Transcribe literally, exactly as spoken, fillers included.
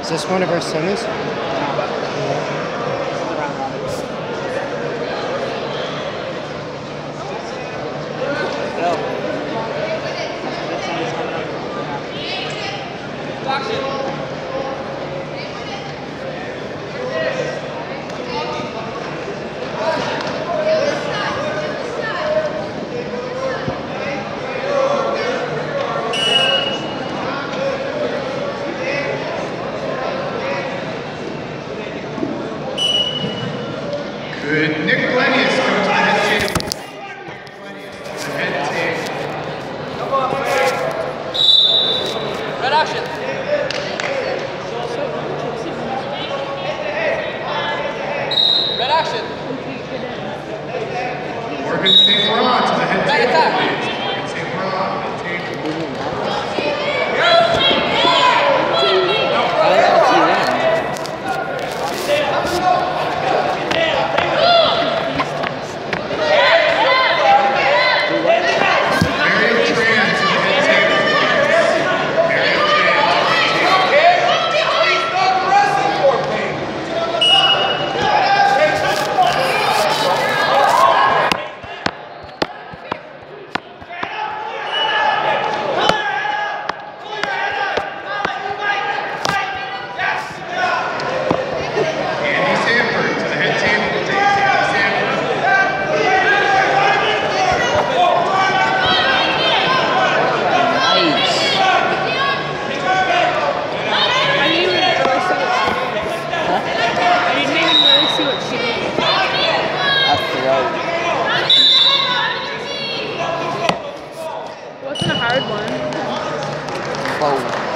Is this one of our semis? Good. Nick Glenius comes to the head table. The head table. Red action. Red action. Morgan Saint Laurent to the head Red table, attack. please. Morgan Saint Laurent, head table. Wasn't a hard one. Whoa.